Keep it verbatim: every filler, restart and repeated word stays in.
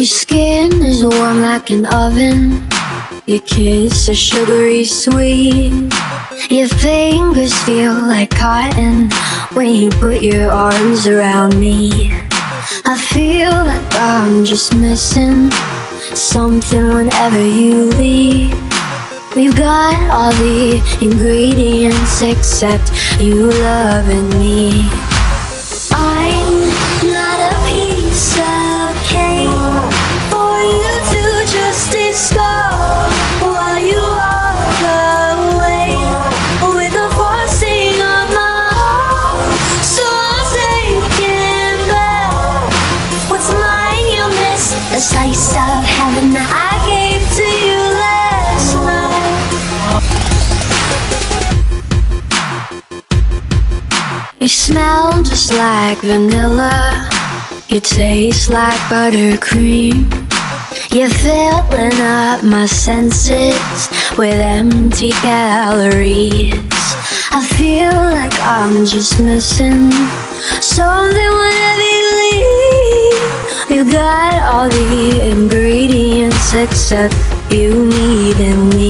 skin is warm like an oven. Your kiss is sugary sweet. Your fingers feel like cotton when you put your arms around me. I feel like I'm just missing something whenever you leave. We've got all the ingredients except you loving me. I'm not a piece of cake for you to just discard while you walk away with the forcing of my heart. So I'm taking back what's mine. You miss a slice of heaven that I gave to you last night. You smell just like vanilla. You taste like buttercream. You're filling up my senses with empty calories. I feel like I'm just missing something whenever you leave. You got all the ingredients except you needing me.